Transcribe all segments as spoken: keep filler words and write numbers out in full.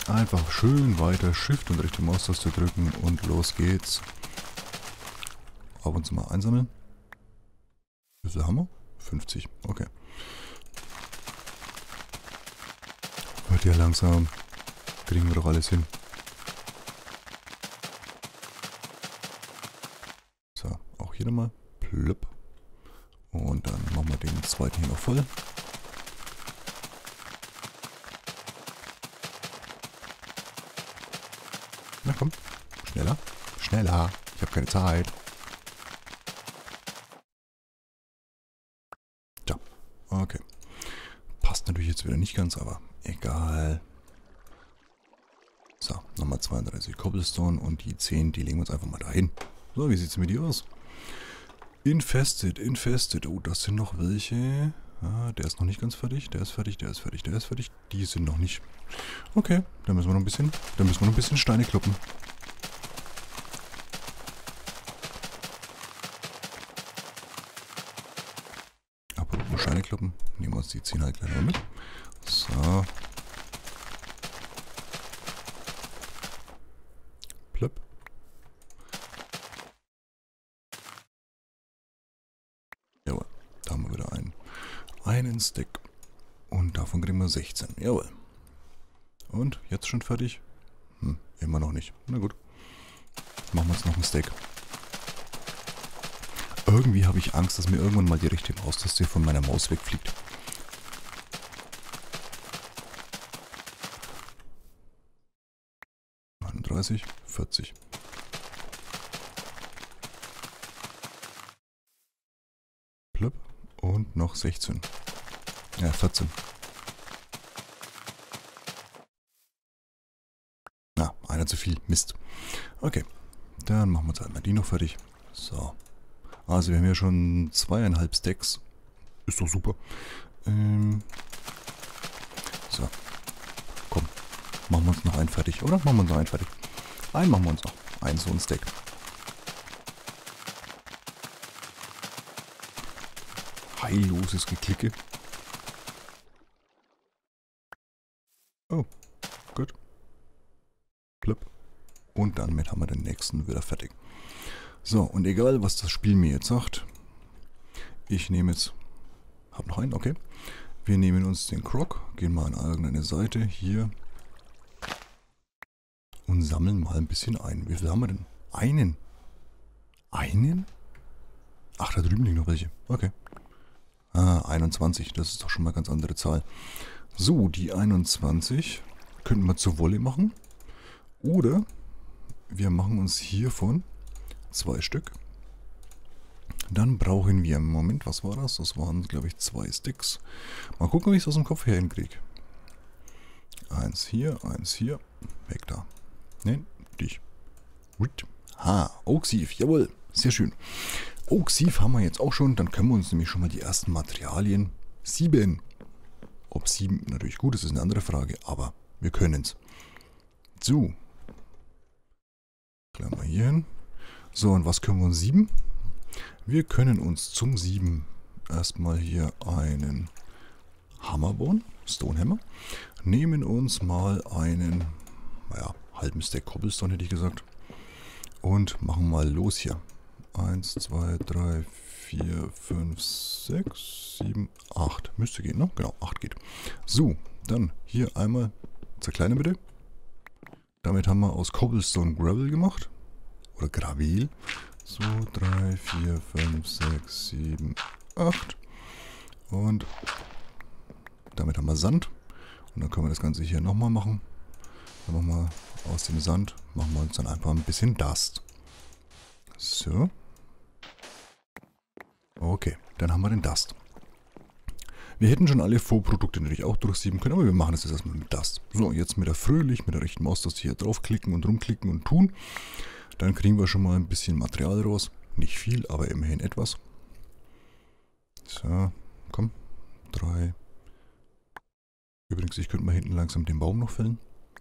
Einfach schön weiter Shift und rechte Maustaste drücken und los geht's. Ab und zu mal einsammeln. Wie viel haben wir? fünfzig, okay. Wird ja langsam. Kriegen wir doch alles hin. So, auch hier nochmal. Plöpp. Und dann machen wir den zweiten hier noch voll. Na komm, schneller, schneller. Ich habe keine Zeit. Ja, okay. Passt natürlich jetzt wieder nicht ganz, aber egal. So, nochmal zweiunddreißig Cobblestone und die zehn, die legen wir uns einfach mal dahin. So, wie sieht es mit dir aus? Infested, infested. Oh, das sind noch welche. Ah, der ist noch nicht ganz fertig. Der ist fertig, der ist fertig, der ist fertig. Die sind noch nicht. Okay, dann müssen wir noch ein bisschen, dann müssen wir noch ein bisschen Steine kloppen. Apropos Steine kloppen. Nehmen wir uns die zehn halt gleich mal mit. So. Plöpp. Jawohl, da haben wir wieder einen. Einen Stack. Und davon kriegen wir sechzehn. Jawohl. Und, jetzt schon fertig? Hm, immer noch nicht. Na gut. Machen wir uns noch einen Stack. Irgendwie habe ich Angst, dass mir irgendwann mal die rechte Maustaste von meiner Maus wegfliegt. neununddreißig, vierzig. Plöpp. Und noch sechzehn. Ja, vierzehn. Na, einer zu viel. Mist. Okay. Dann machen wir uns einmal die noch fertig. So. Also wir haben ja schon zweieinhalb Stacks. Ist doch super. Ähm. So. Komm. Machen wir uns noch einen fertig, oder? Machen wir uns noch einen fertig. Einen machen wir uns noch. Einen so ein Stack. Heilloses Geklicke. Oh, gut. Plöpp. Und damit haben wir den nächsten wieder fertig. So, und egal, was das Spiel mir jetzt sagt, ich nehme jetzt, hab noch einen, okay. Wir nehmen uns den Croc, gehen mal an irgendeine Seite, hier, und sammeln mal ein bisschen ein. Wie viel haben wir denn? Einen. Einen? Ach, da drüben liegen noch welche. Okay. Ah, einundzwanzig, das ist doch schon mal eine ganz andere Zahl. So, die einundzwanzig könnten wir zur Wolle machen. Oder wir machen uns hiervon zwei Stück. Dann brauchen wir, im Moment, was war das? Das waren, glaube ich, zwei Sticks. Mal gucken, ob ich es aus dem Kopf her hinkriege. Eins hier, eins hier. Weg da. Nein, dich. Ha, Oak-Sieve, jawohl. Sehr schön. Oak-Sieve haben wir jetzt auch schon. Dann können wir uns nämlich schon mal die ersten Materialien sieben. Ob sieben natürlich gut ist, ist eine andere Frage, aber wir können es. So. Gleich mal hier hin. So, und was können wir uns sieben? Wir können uns zum sieben erstmal hier einen Hammer bauen, Stonehammer. Nehmen uns mal einen, naja, halben Stack Cobblestone hätte ich gesagt. Und machen mal los hier. eins, zwei, drei, vier, fünf, sechs, sieben, acht. Müsste gehen, ne? Genau, acht geht. So, dann hier einmal zerkleinern bitte. Damit haben wir aus Cobblestone Gravel gemacht. Oder Gravel. So, drei, vier, fünf, sechs, sieben, acht. Und damit haben wir Sand. Und dann können wir das Ganze hier nochmal machen. Dann machen wir aus dem Sand, machen wir uns dann einfach ein bisschen Dust. So. Okay, dann haben wir den Dust. Wir hätten schon alle Vorprodukte natürlich auch durchsieben können, aber wir machen das jetzt erstmal mit Dust. So, jetzt mit der Fröhlich, mit der rechten Maustaste hier draufklicken und rumklicken und tun. Dann kriegen wir schon mal ein bisschen Material raus. Nicht viel, aber immerhin etwas. So, komm. Drei. Übrigens, ich könnte mal hinten langsam den Baum noch fällen.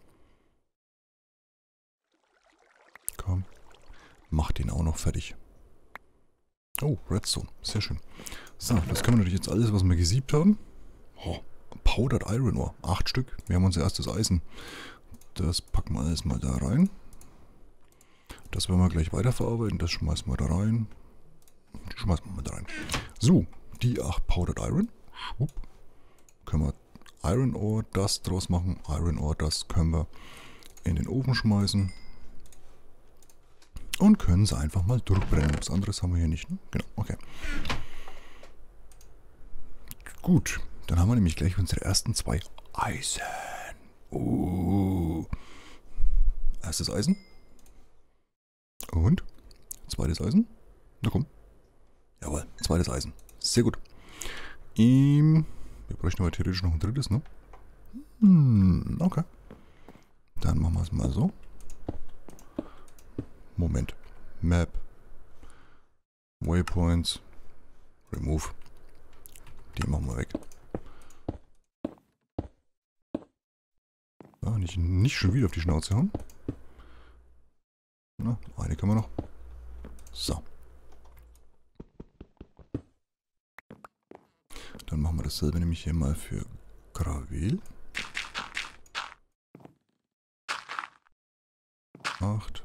Komm. Mach den auch noch fertig. Oh, Redstone. Sehr schön. So, das können wir natürlich jetzt alles, was wir gesiebt haben. Oh, Powdered Iron Ore. Acht Stück. Wir haben unser erstes Eisen. Das packen wir alles mal da rein. Das werden wir gleich weiterverarbeiten. Das schmeißen wir da rein. Die schmeißen wir mal da rein. So, die acht Powdered Iron. Schwupp. Können wir Iron Ore Dust draus machen. Iron Ore Dust können wir in den Ofen schmeißen. Und können sie einfach mal durchbrennen. Was anderes haben wir hier nicht. Ne? Genau, okay. Gut, dann haben wir nämlich gleich unsere ersten zwei Eisen. Oh. Erstes Eisen. Und zweites Eisen. Na komm. Jawohl, zweites Eisen. Sehr gut. Ähm, wir bräuchten aber theoretisch noch ein drittes, ne? Hm, okay. Dann machen wir es mal so. Moment. Map. Waypoints. Remove. Die machen wir weg. Ja, nicht, nicht schon wieder auf die Schnauze hauen. Na, eine können wir noch. So. Dann machen wir dasselbe nämlich hier mal für Gravel. acht.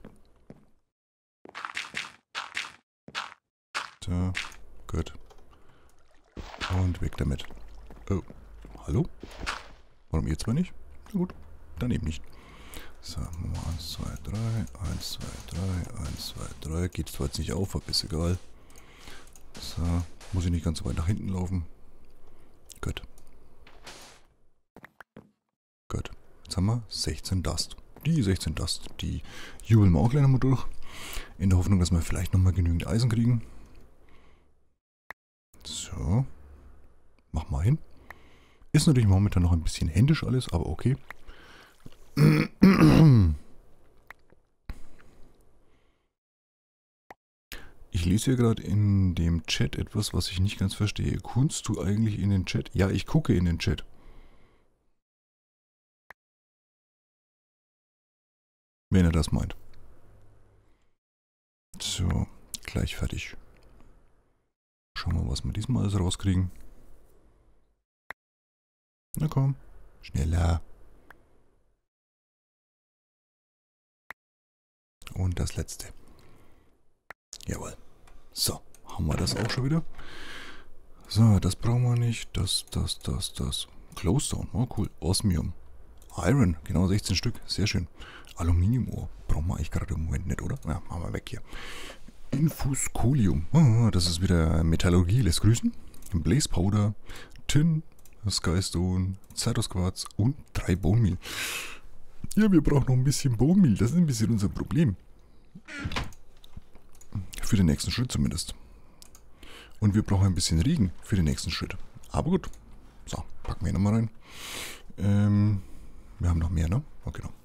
Da. Gut. Und weg damit. Oh. Hallo? Warum ihr zwei nicht? Na gut. Dann eben nicht. So, machen wir eins, zwei, drei. eins, zwei, drei. eins, zwei, drei. Geht zwar jetzt nicht auf, aber ist egal. So. Muss ich nicht ganz so weit nach hinten laufen. Gut. Gut. Jetzt haben wir sechzehn Dust. Die sechzehn Dust, die jubeln wir auch gleich nochmal durch. In der Hoffnung, dass wir vielleicht nochmal genügend Eisen kriegen. So. Mach mal hin. Ist natürlich momentan noch ein bisschen händisch alles, aber okay. Ich lese hier gerade in dem Chat etwas, was ich nicht ganz verstehe. Kunst du eigentlich in den Chat? Ja, ich gucke in den Chat. Wenn er das meint. So, gleich fertig. Schauen wir mal, was wir diesmal alles rauskriegen. Na komm, schneller. Und das letzte. Jawohl. So, haben wir das auch schon wieder. So, das brauchen wir nicht. Das, das, das, das. Glowstone, oh cool. Osmium. Iron, genau sechzehn Stück. Sehr schön. Aluminium-Ohr. Brauchen wir eigentlich gerade im Moment nicht, oder? Ja, machen wir weg hier. Infuscolium. Oh, das ist wieder Metallurgie, lässt grüßen. Blaze Powder, Tin, Skystone, Zertusquarz und drei Bone Meal. Ja, wir brauchen noch ein bisschen Bone Meal. Das ist ein bisschen unser Problem. Für den nächsten Schritt zumindest. Und wir brauchen ein bisschen Regen für den nächsten Schritt. Aber gut. So, packen wir hier nochmal rein. Ähm, wir haben noch mehr, ne? Okay, genau.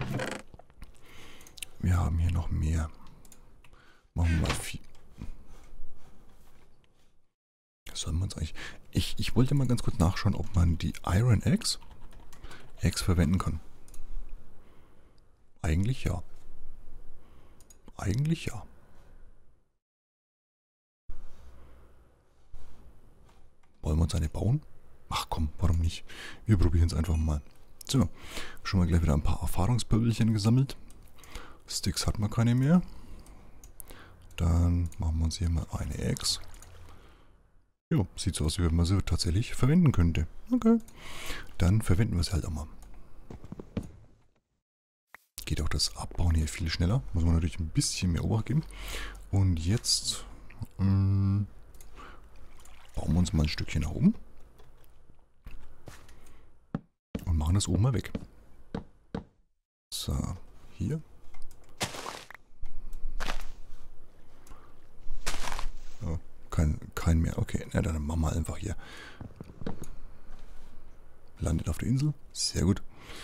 Wir haben hier noch mehr. Machen wir mal vier. Sollen wir uns eigentlich... Ich, ich wollte mal ganz kurz nachschauen, ob man die Iron Axe, Axe verwenden kann. Eigentlich ja. Eigentlich ja. Wollen wir uns eine bauen? Ach komm, warum nicht? Wir probieren es einfach mal. So, schon mal gleich wieder ein paar Erfahrungspöbelchen gesammelt. Sticks hat man keine mehr. Dann machen wir uns hier mal eine Axe. Ja, sieht so aus, wie wenn man sie tatsächlich verwenden könnte. Okay. Dann verwenden wir es halt auch mal. Geht auch das Abbauen hier viel schneller. Muss man natürlich ein bisschen mehr Obacht geben. Und jetzt mh, bauen wir uns mal ein Stückchen nach oben. Und machen das oben mal weg. So, hier. Oh, kein, kein mehr. Okay, na, dann machen wir einfach hier. Landet auf der Insel. Sehr gut.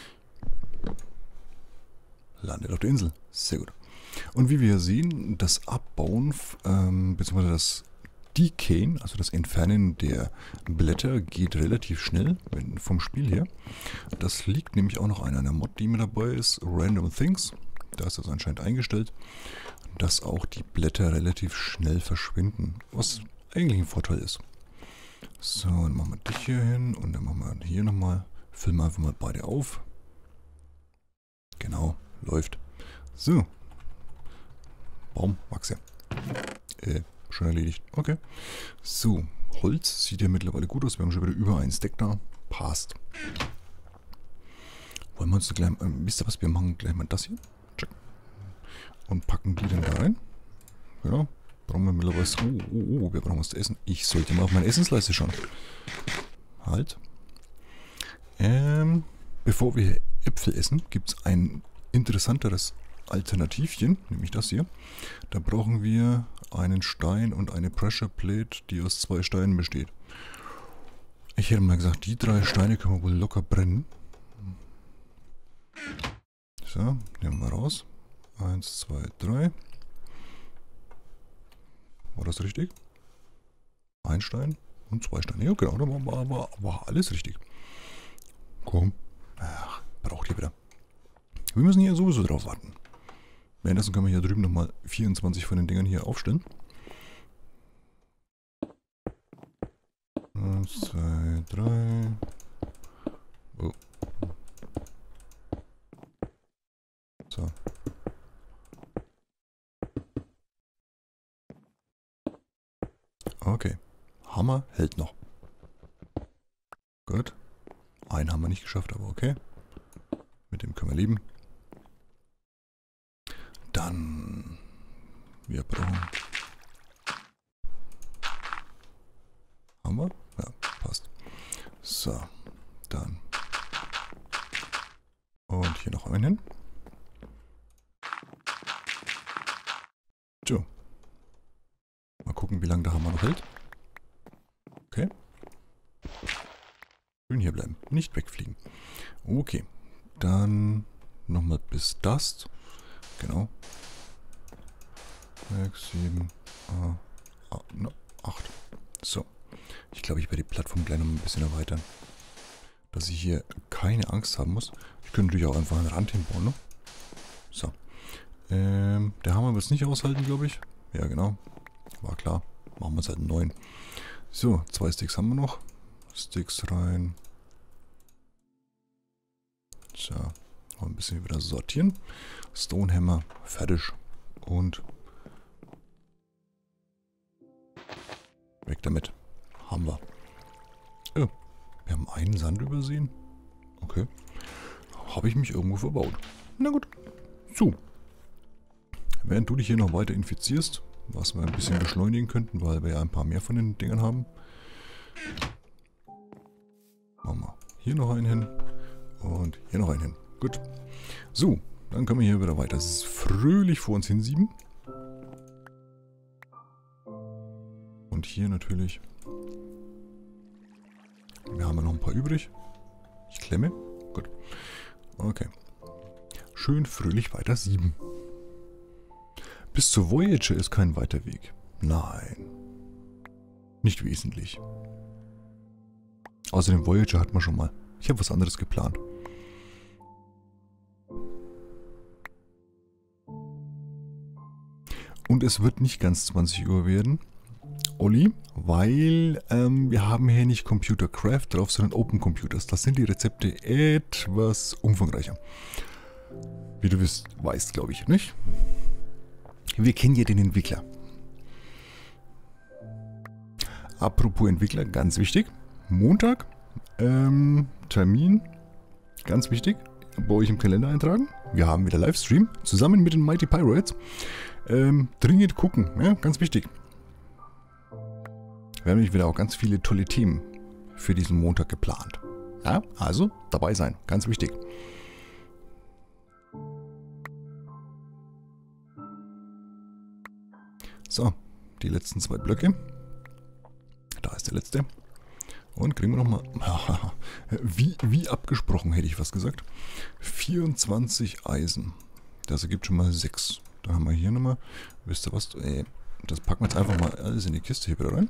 Landet auf der Insel. Sehr gut. Und wie wir sehen, das Abbauen, ähm, beziehungsweise das Decayen, also das Entfernen der Blätter, geht relativ schnell wenn, vom Spiel her. Das liegt nämlich auch noch an einer Mod, die mit dabei ist, Random Things. Da ist das anscheinend eingestellt, dass auch die Blätter relativ schnell verschwinden, was eigentlich ein Vorteil ist. So, dann machen wir dich hier hin und dann machen wir hier nochmal, füllen wir einfach mal beide auf. läuft. So. Baum, Wachse. Äh, schon erledigt. Okay. So, Holz sieht ja mittlerweile gut aus. Wir haben schon wieder über einen Stack da. Passt. Wollen wir uns gleich, äh, wisst ihr was, wir machen gleich mal das hier. Check. Und packen die dann da rein. Genau. Brauchen wir mittlerweile, oh, oh, oh, wir brauchen was zu essen. Ich sollte mal auf meine Essensleiste schauen. Halt. Ähm, bevor wir Äpfel essen, gibt es ein interessanteres Alternativchen, nämlich das hier. Da brauchen wir einen Stein und eine Pressure Plate, die aus zwei Steinen besteht. Ich hätte mal gesagt, die drei Steine können wir wohl locker brennen. So, nehmen wir raus. Eins, zwei, drei. War das richtig? Ein Stein und zwei Steine. Ja, genau, da war, war, war alles richtig. Komm. Ach, braucht ihr wieder. Wir müssen hier sowieso drauf warten. Währenddessen können wir hier drüben nochmal vierundzwanzig von den Dingern hier aufstellen. Eins, zwei, drei. Oh. So. Okay. Hammer hält noch. Gut. Einen haben wir nicht geschafft, aber okay. Mit dem können wir leben. Dann. Wir brauchen. Haben wir? Ja, passt. So. Dann. Und hier noch einen hin. So. Mal gucken, wie lange der Hammer noch hält. Okay. Schön hier bleiben. Nicht wegfliegen. Okay. Dann nochmal bis Dust. Genau. sechs, sieben, acht. So. Ich glaube, ich werde die Plattform gleich noch ein bisschen erweitern. Dass ich hier keine Angst haben muss. Ich könnte natürlich auch einfach einen Rand hinbauen, ne? So. Ähm, der Hammer wird es nicht aushalten, glaube ich. Ja, genau. War klar. Machen wir es halt einen neuen. So, zwei Sticks haben wir noch. Sticks rein. So. Noch ein bisschen wieder sortieren. Stonehammer. Fertig. Und weg damit. Haben wir. Oh, wir haben einen Sand übersehen. Okay. Habe ich mich irgendwo verbaut. Na gut. So. Während du dich hier noch weiter infizierst, was wir ein bisschen beschleunigen könnten, weil wir ja ein paar mehr von den Dingern haben. Machen wir hier noch einen hin. Und hier noch einen hin. Gut. So, dann können wir hier wieder weiter. Es ist fröhlich vor uns hinsieben. Und hier natürlich. Wir haben ja noch ein paar übrig. Ich klemme. Gut. Okay. Schön fröhlich weiter sieben. Bis zur Voyager ist kein weiter Weg. Nein. Nicht wesentlich. Außerdem Voyager hat man schon mal. Ich habe was anderes geplant. Und es wird nicht ganz zwanzig Uhr werden, Olli, weil ähm, wir haben hier nicht Computer Craft drauf, sondern Open Computers. Das sind die Rezepte etwas umfangreicher. Wie du wisst, weißt, glaube ich, nicht? Wir kennen ja den Entwickler. Apropos Entwickler, ganz wichtig. Montag, ähm, Termin, ganz wichtig, bei euch im Kalender eintragen. Wir haben wieder Livestream, zusammen mit den Mighty Pirates. Ähm, dringend gucken, ja, ganz wichtig. Wir haben nämlich wieder auch ganz viele tolle Themen für diesen Montag geplant. Ja, also dabei sein, ganz wichtig. So, die letzten zwei Blöcke. Da ist der letzte. Und kriegen wir nochmal, wie, wie abgesprochen hätte ich was gesagt, vierundzwanzig Eisen. Das ergibt schon mal sechs. Da haben wir hier nochmal, wisst ihr was, äh, das packen wir jetzt einfach mal alles in die Kiste hier wieder rein.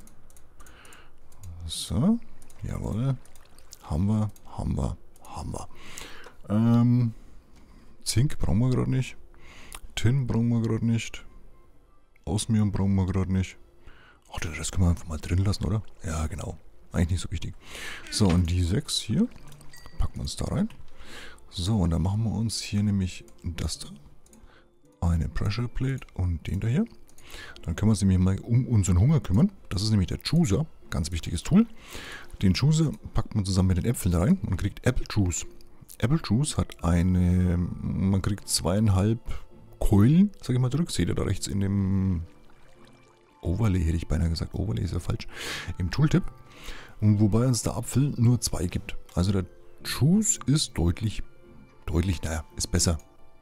So, jawohl. Haben wir, haben wir, haben wir. Ähm, Zink brauchen wir gerade nicht. Tin brauchen wir gerade nicht. Osmium brauchen wir gerade nicht. Ach, das können wir einfach mal drin lassen, oder? Ja, genau. Eigentlich nicht so wichtig. So, und die sechs hier packen wir uns da rein. So, und dann machen wir uns hier nämlich das da. Eine Pressure Plate und den da hier. Dann können wir uns nämlich mal um unseren Hunger kümmern. Das ist nämlich der Chooser. Ganz wichtiges Tool. Den Chooser packt man zusammen mit den Äpfeln rein und kriegt Apple Juice. Apple Juice hat eine, man kriegt zweieinhalb Keulen, sag ich mal zurück. Seht ihr da rechts in dem Overlay, hätte ich beinahe gesagt. Overlay ist ja falsch. Im Tooltip. Und wobei uns der Apfel nur zwei gibt. Also der Juice ist deutlich, deutlich, naja, ist besser.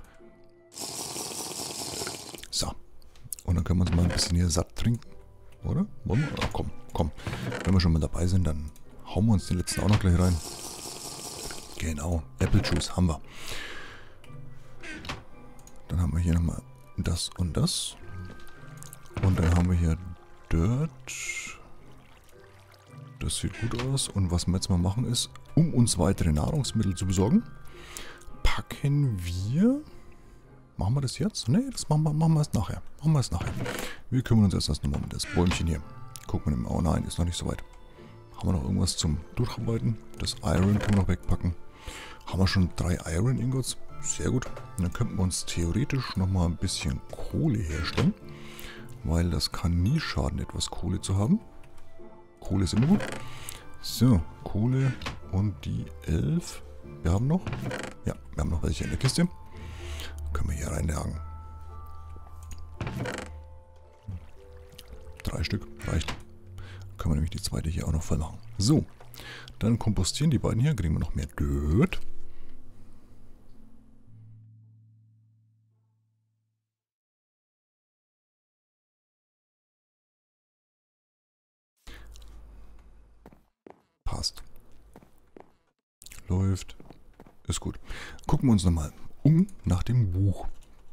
So. Und dann können wir uns mal ein bisschen hier satt trinken. Oder? Wollen wir? Ach, komm, komm. Wenn wir schon mal dabei sind, dann hauen wir uns den letzten auch noch gleich rein. Genau. Apple Juice haben wir. Dann haben wir hier nochmal das und das. Und dann haben wir hier Dirt. Das sieht gut aus. Und was wir jetzt mal machen ist, um uns weitere Nahrungsmittel zu besorgen, packen wir... Machen wir das jetzt? Ne, das machen wir, machen wir es nachher. Machen wir es nachher. Wir kümmern uns erst erstmal um das Bäumchen hier. Gucken wir mal. Oh nein, ist noch nicht so weit. Haben wir noch irgendwas zum Durcharbeiten? Das Iron können wir noch wegpacken. Haben wir schon drei Iron Ingots? Sehr gut. Und dann könnten wir uns theoretisch nochmal ein bisschen Kohle herstellen. Weil das kann nie schaden, etwas Kohle zu haben. Kohle ist immer gut. So, Kohle und die elf. Wir haben noch? Ja, wir haben noch welche in der Kiste. Können wir hier reinjagen. Drei Stück, reicht. Können wir nämlich die zweite hier auch noch voll machen. So, dann kompostieren die beiden hier, kriegen wir noch mehr Dirt. Passt. Läuft. Ist gut. Gucken wir uns nochmal um nach dem Buch.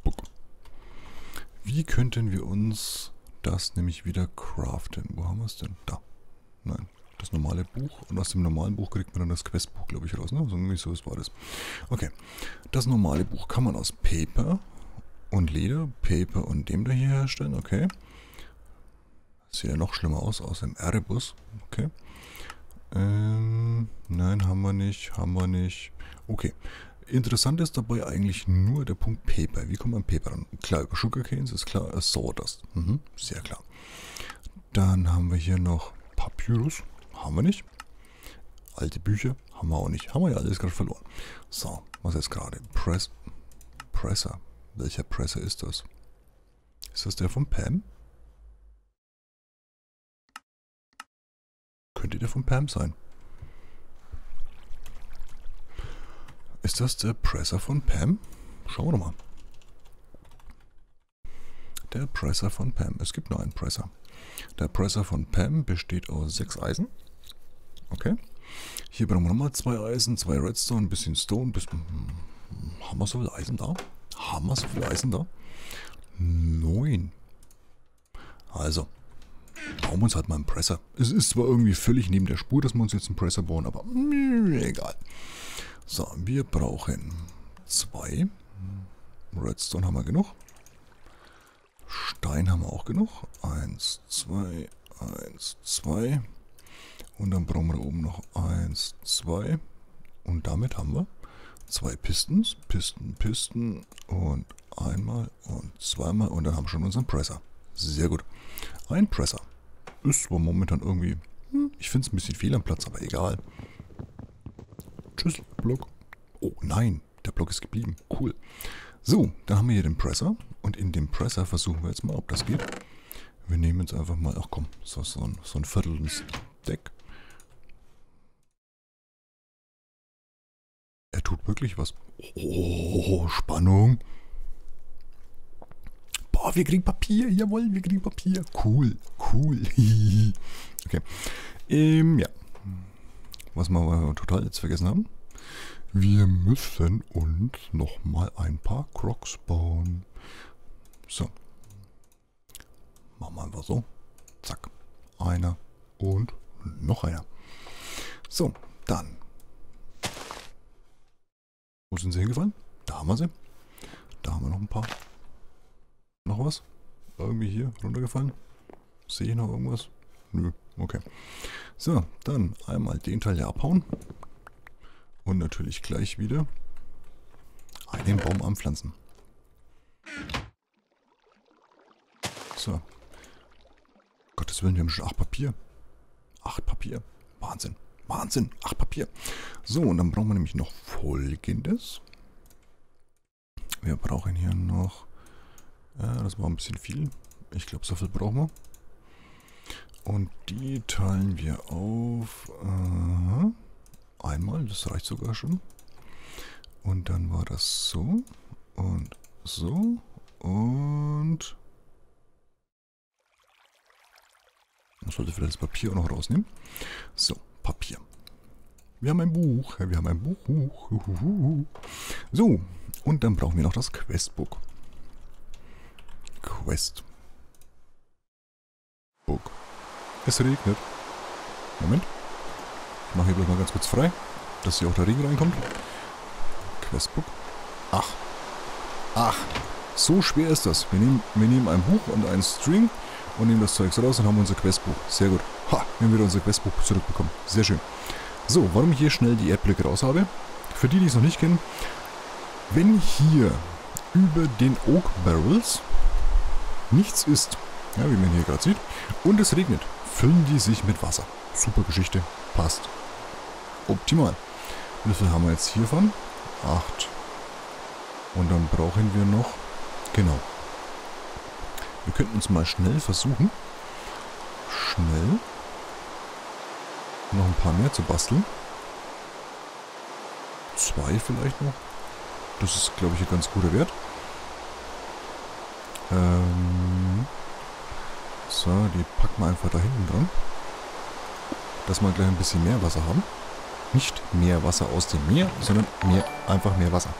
Wie könnten wir uns das nämlich wieder craften? Wo haben wir es denn? Da. Nein, das normale Buch. Und aus dem normalen Buch kriegt man dann das Questbuch, glaube ich, raus. Ne? So irgendwie so war das. Okay. Das normale Buch kann man aus Paper und Leder, Paper und dem da hier herstellen. Okay. Sieht ja noch schlimmer aus, aus dem Erebus. Okay. Ähm, nein, haben wir nicht. Haben wir nicht. Okay. Interessant ist dabei eigentlich nur der Punkt Paper. Wie kommt man an Paper ran? Klar, über Sugarcanes ist klar, äh, Sawdust. Mhm, sehr klar. Dann haben wir hier noch Papyrus. Haben wir nicht. Alte Bücher haben wir auch nicht. Haben wir ja alles gerade verloren. So, was ist gerade? Press. Presser. Welcher Presser ist das? Ist das der von Pam? Könnte der von Pam sein. Ist das der Presser von Pam? Schauen wir doch mal. Der Presser von Pam. Es gibt nur einen Presser. Der Presser von Pam besteht aus sechs Eisen. Okay. Hier brauchen wir nochmal zwei Eisen, zwei Redstone, ein bisschen Stone. Bisschen, hm, haben wir so viel Eisen da? Haben wir so viel Eisen da? Neun. Also, bauen wir uns halt mal einen Presser. Es ist zwar irgendwie völlig neben der Spur, dass wir uns jetzt einen Presser bauen, aber mh, egal. So, wir brauchen zwei. Redstone haben wir genug. Stein haben wir auch genug. Eins, zwei, eins, zwei. Und dann brauchen wir da oben noch eins, zwei. Und damit haben wir zwei Pistons. Pisten, Pisten. Und einmal und zweimal. Und dann haben wir schon unseren Presser. Sehr gut. Ein Presser. Ist zwar momentan irgendwie... Hm, ich finde es ein bisschen fehl am Platz, aber egal. Tschüss, Block. Oh nein, der Block ist geblieben. Cool. So, dann haben wir hier den Presser. Und in dem Presser versuchen wir jetzt mal, ob das geht. Wir nehmen jetzt einfach mal, ach komm, so, so, ein, so ein Viertel Stack. Er tut wirklich was. Oh, Spannung. Boah, wir kriegen Papier. Jawohl, wir kriegen Papier. Cool, cool. Okay. Ähm, ja. Was wir total jetzt vergessen haben. Wir müssen uns nochmal ein paar Crocs bauen. So. Machen wir einfach so. Zack. Einer und noch einer. So, dann. Wo sind sie hingefallen? Da haben wir sie. Da haben wir noch ein paar. Noch was? Irgendwie hier runtergefallen? Sehe ich noch irgendwas? Nö, okay. So, dann einmal den Teil hier abhauen. Und natürlich gleich wieder den Baum anpflanzen. So. Gottes Willen, wir haben schon acht Papier. Acht Papier. Wahnsinn. Wahnsinn. Acht Papier. So, und dann brauchen wir nämlich noch Folgendes. Wir brauchen hier noch... Äh, das war ein bisschen viel. Ich glaube, so viel brauchen wir. Und die teilen wir auf... Äh, einmal, das reicht sogar schon. Und dann war das so. Und so. Und... Ich sollte vielleicht das Papier auch noch rausnehmen. So, Papier. Wir haben ein Buch. Wir haben ein Buch. So, und dann brauchen wir noch das Questbook. Quest. Book. Es regnet. Moment. Ich mache hier bloß mal ganz kurz frei, dass hier auch der Regen reinkommt. Questbook. Ach. Ach. So schwer ist das. Wir nehmen, wir nehmen ein Buch und einen String und nehmen das Zeugs raus und haben unser Questbuch. Sehr gut. Ha, wir haben wieder unser Questbuch zurückbekommen. Sehr schön. So, warum ich hier schnell die Erdblöcke raus habe. Für die, die es noch nicht kennen. Wenn hier über den Oak Barrels nichts ist, ja, wie man hier gerade sieht, und es regnet, füllen die sich mit Wasser. Super Geschichte. Passt. Optimal. Wie viel haben wir jetzt hiervon? acht. Und dann brauchen wir noch... Genau. Wir könnten uns mal schnell versuchen, schnell noch ein paar mehr zu basteln. Zwei vielleicht noch. Das ist, glaube ich, ein ganz guter Wert. Ähm so, die packen wir einfach da hinten dran. Dass wir gleich ein bisschen mehr Wasser haben. Nicht mehr Wasser aus dem Meer, sondern mehr, einfach mehr Wasser.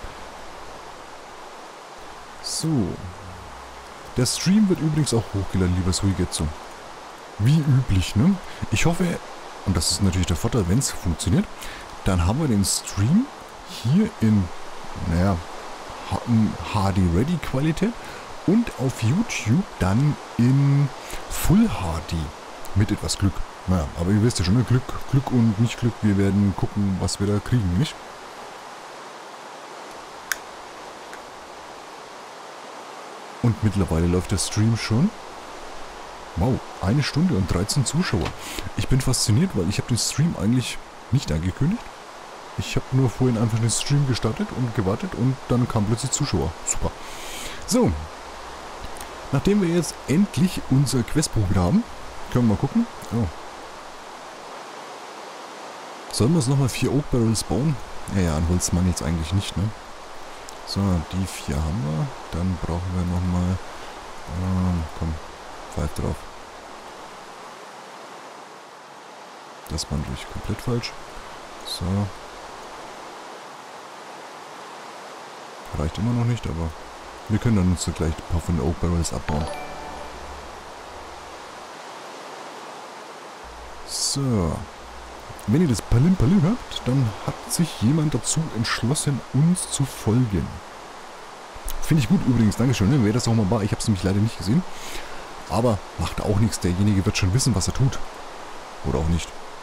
So. Der Stream wird übrigens auch hochgeladen, lieber Suigetsu. Wie üblich, ne? Ich hoffe, und das ist natürlich der Vorteil, wenn es funktioniert, dann haben wir den Stream hier in, naja, H D-Ready-Qualität und auf YouTube dann in Full H D. Mit etwas Glück. Naja, aber ihr wisst ja schon, ne? Glück, Glück und nicht Glück. Wir werden gucken, was wir da kriegen, nicht? Und mittlerweile läuft der Stream schon. Wow, eine Stunde und dreizehn Zuschauer. Ich bin fasziniert, weil ich habe den Stream eigentlich nicht angekündigt. Ich habe nur vorhin einfach den Stream gestartet und gewartet und dann kamen plötzlich Zuschauer. Super. So. Nachdem wir jetzt endlich unser Questbuch wieder haben, können wir mal gucken. Oh. Sollen wir uns nochmal vier Oak Barrels bauen? Ja, ja, an Holz mangelt es eigentlich nicht, ne? So, die vier haben wir. Dann brauchen wir nochmal... Ähm, komm, pfeif drauf. Das war natürlich komplett falsch. So. Reicht immer noch nicht, aber wir können dann uns so gleich ein paar von den Oak Barrels abbauen. So. Wenn ihr das Palim Palim hört, dann hat sich jemand dazu entschlossen, uns zu folgen. Finde ich gut übrigens, Dankeschön, ne? Wer das auch mal war, ich habe es nämlich leider nicht gesehen. Aber macht auch nichts, derjenige wird schon wissen, was er tut. Oder auch nicht.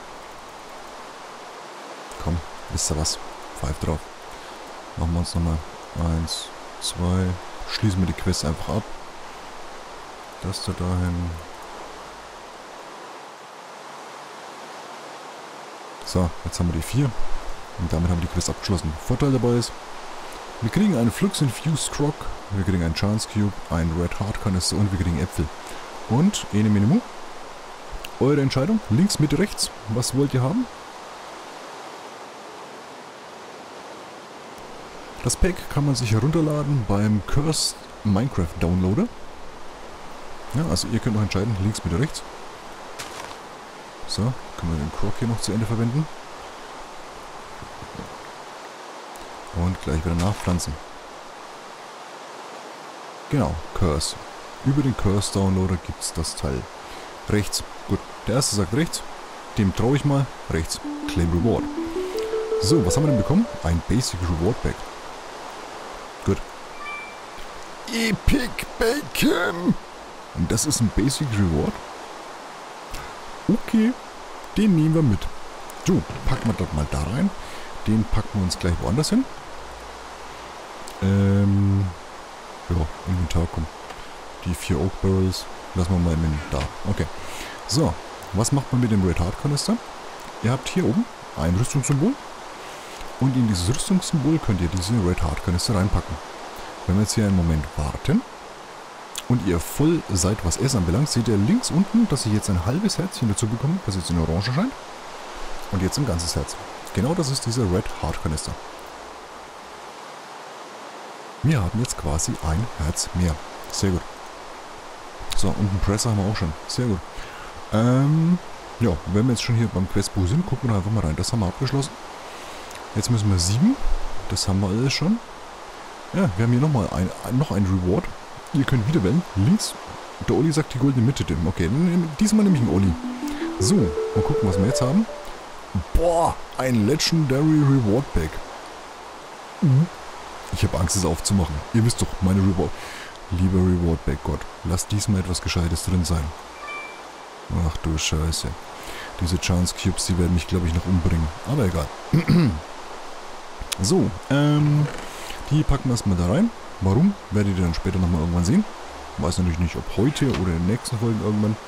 Komm, wisst ihr was? Pfeif drauf. Machen wir uns nochmal eins, zwei, schließen wir die Quest einfach ab. Das da dahin. So, jetzt haben wir die vier. Und damit haben wir die Quest abgeschlossen. Vorteil dabei ist, wir kriegen einen Flux Infused Croc, wir kriegen einen Chance Cube, einen Red Heart Kanister und wir kriegen Äpfel. Und, ene Minimum. Eure Entscheidung, links, Mitte, rechts. Was wollt ihr haben? Das Pack kann man sich herunterladen beim Cursed Minecraft Downloader. Ja, also ihr könnt noch entscheiden, links, Mitte, rechts. So, können wir den Croc hier noch zu Ende verwenden. Und gleich wieder nachpflanzen. Genau, Curse. Über den Curse Downloader gibt es das Teil. Rechts. Gut, der erste sagt rechts. Dem traue ich mal. Rechts. Claim Reward. So, was haben wir denn bekommen? Ein Basic Reward Pack. Gut. Epic Bacon! Und das ist ein Basic Reward? Okay, den nehmen wir mit. So, packen wir das mal da rein. Den packen wir uns gleich woanders hin. Äh, Ja, komm. Die vier Oak Barrels lassen wir mal mit da. Okay. So, was macht man mit dem Red Heart Kanister? Ihr habt hier oben ein Rüstungssymbol. Und in dieses Rüstungssymbol könnt ihr diese Red Heart Kanister reinpacken. Wenn wir jetzt hier einen Moment warten und ihr voll seid, was es anbelangt, seht ihr links unten, dass ich jetzt ein halbes Herzchen dazu bekomme, was jetzt in Orange scheint. Und jetzt ein ganzes Herz. Genau das ist dieser Red Heart Kanister. Wir haben jetzt quasi ein Herz mehr. Sehr gut. So, und einen Presser haben wir auch schon. Sehr gut. Ähm, ja, wenn wir jetzt schon hier beim Questbuch sind, gucken wir einfach mal rein. Das haben wir abgeschlossen. Jetzt müssen wir sieben. Das haben wir alles schon. Ja, wir haben hier nochmal ein, noch ein Reward. Ihr könnt wieder wählen. Links. Der Oli sagt die goldene Mitte. Okay, diesmal nehme ich einen Oli. So, mal gucken, was wir jetzt haben. Boah, ein Legendary Reward Pack. Ich habe Angst, es aufzumachen. Ihr wisst doch, meine Reward... Lieber Reward Pack Gott, lasst diesmal etwas Gescheites drin sein. Ach du Scheiße. Diese Chance Cubes, die werden mich, glaube ich, noch umbringen. Aber egal. So, ähm... die packen wir erstmal da rein. Warum? Werdet ihr dann später nochmal irgendwann sehen. Weiß natürlich nicht, ob heute oder in den nächsten Folgen irgendwann.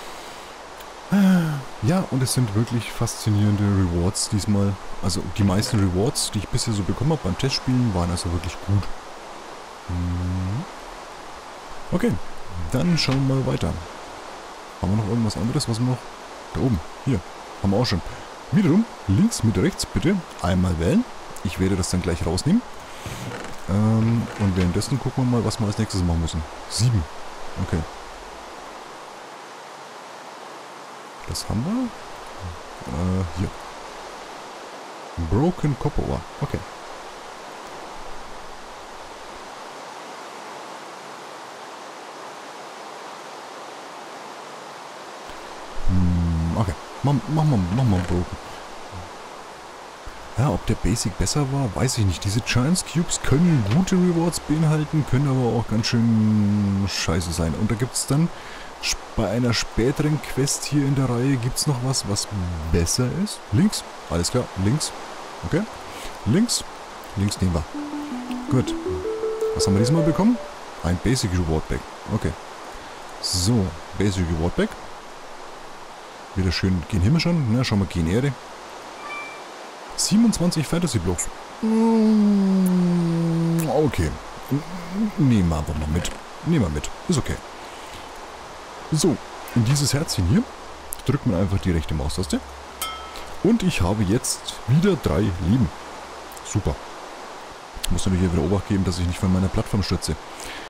Ja, und es sind wirklich faszinierende Rewards diesmal. Also die meisten Rewards, die ich bisher so bekommen habe beim Testspielen, waren also wirklich gut. Okay, dann schauen wir mal weiter. Haben wir noch irgendwas anderes, was wir noch... Da oben, hier, haben wir auch schon. Wiederum, links mit rechts bitte einmal wählen. Ich werde das dann gleich rausnehmen. Ähm, und währenddessen gucken wir mal, was wir als nächstes machen müssen. Sieben. Okay. Das haben wir. Äh, hier. Broken Copper Ore. Okay. Hm, okay. Machen wir mach mal Broken. Ja, ob der Basic besser war, weiß ich nicht. Diese Giants Cubes können gute Rewards beinhalten, können aber auch ganz schön scheiße sein. Und da gibt es dann bei einer späteren Quest hier in der Reihe gibt es noch was, was besser ist. Links, alles klar, links. Okay, links, links nehmen wir. Gut, was haben wir diesmal bekommen? Ein Basic Reward Pack. Okay, so, Basic Reward Pack. Wieder schön gen Himmel schon, ne? Schauen wir gen Erde. siebenundzwanzig Fantasy Blocks. Okay. Nehmen wir einfach mal mit. Nehmen wir mit. Ist okay. So, in dieses Herzchen hier drückt man einfach die rechte Maustaste. Und ich habe jetzt wieder drei Leben. Super. Ich muss natürlich hier wieder Obacht geben, dass ich nicht von meiner Plattform stürze.